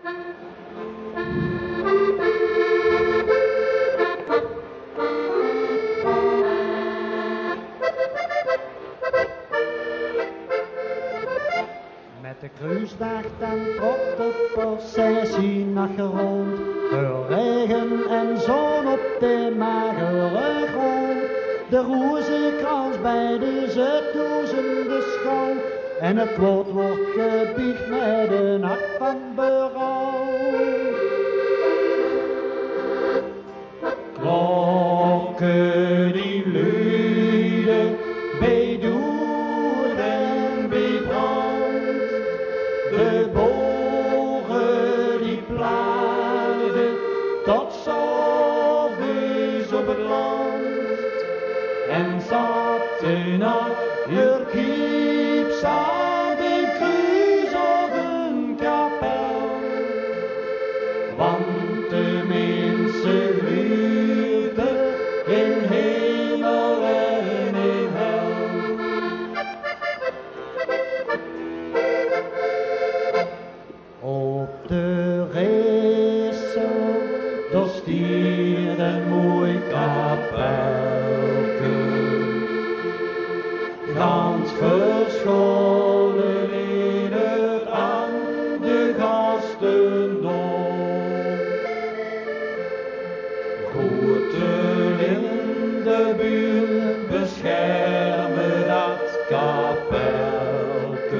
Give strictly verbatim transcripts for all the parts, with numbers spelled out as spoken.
Met de kruisdag dan trok de processie naar rond. Door regen en zon op de magere grond. De rozenkrans bij de zetdoezende schouw. En het woord wordt gebiecht met een hart van berouw. Klokken die luiden bij dood en bij brand. De bogen die plaagden tot zoveel op het land. En zaten naar je kiep aan de kruis of een kapel. Want de mensen geloofden in hemel en in hel. Op de Ressel, daar stiert een mooi kapelke. Gans verscholen in het aan de gastendom. Goeten in de buurt beschermen dat kapelke.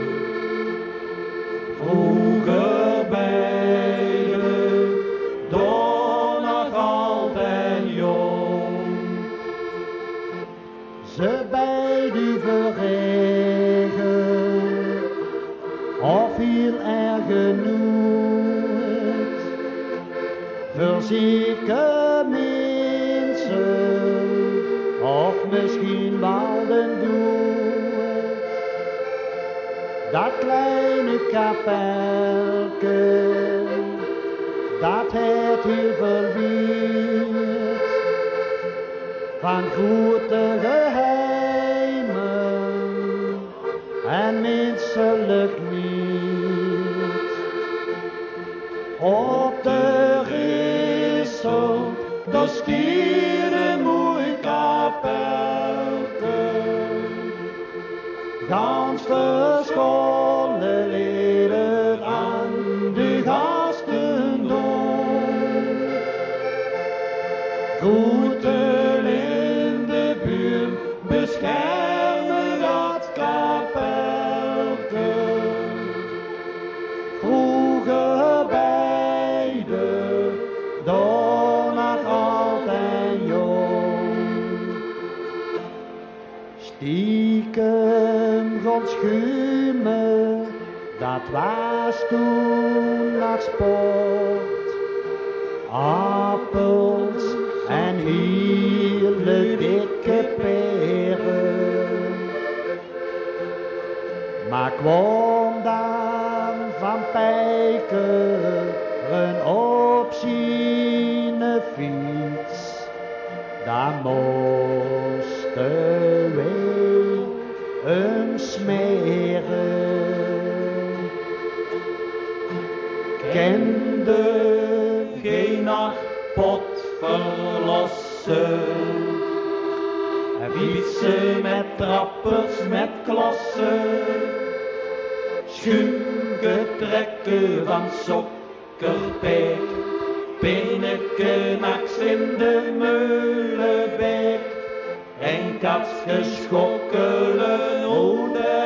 Vroeger bij de door nog altijd jong. Ze bij die verregen, of heel erg genoeg. Verzieke mensen, of misschien wel den doet. Dat kleine kapelke, dat het heel verwiet. Van goede geheimen en menselijk niet. Op de Ressel, daar stiert een mooi kapelke. Gans verscholen leden aan de gastendom. Groeten in de buurt beschermen dat kapelke. Vroeger bij de door nog altijd jong. Stiekem gaan schuimen, dat was toen nog sport. Appels en hele dikke peren. Maar kwam dan van Pijkeren op zijn fiets, dan moesten wij hem smeren. Kende geen nachtpot verlossen, fietsen met trappers, met klassen, schuimgetrekken van sokkerpijk, pinneke naks in de meulenbeek, en katsgeschokkelen oude